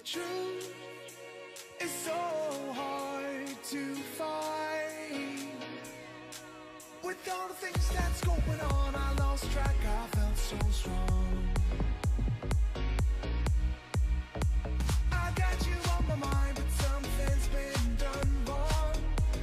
truth is so hard to find. With all the things that's going on, I lost track, I felt so strong. I got you on my mind, but something's been done wrong.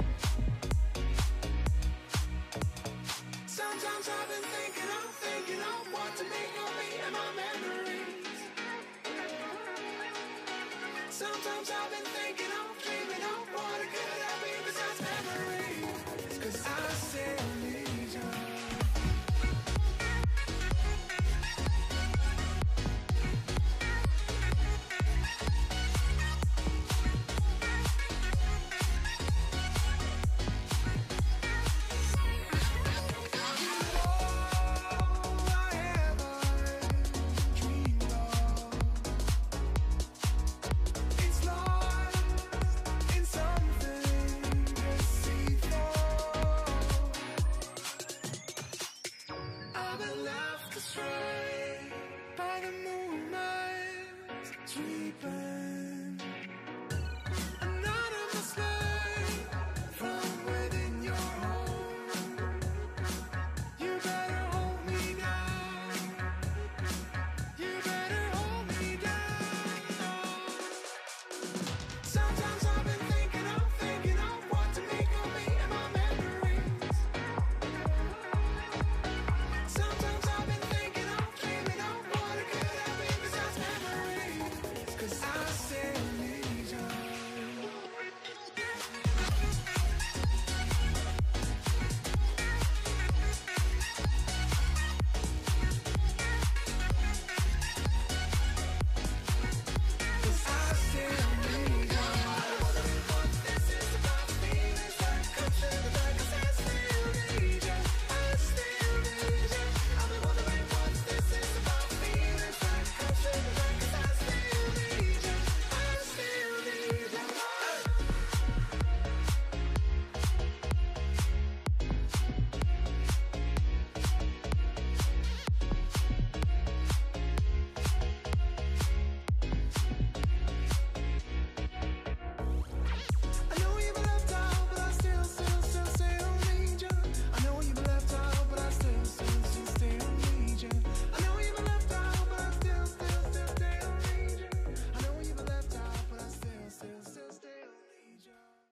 Sometimes I've been thinking of what to make of me and my memories. Sometimes I've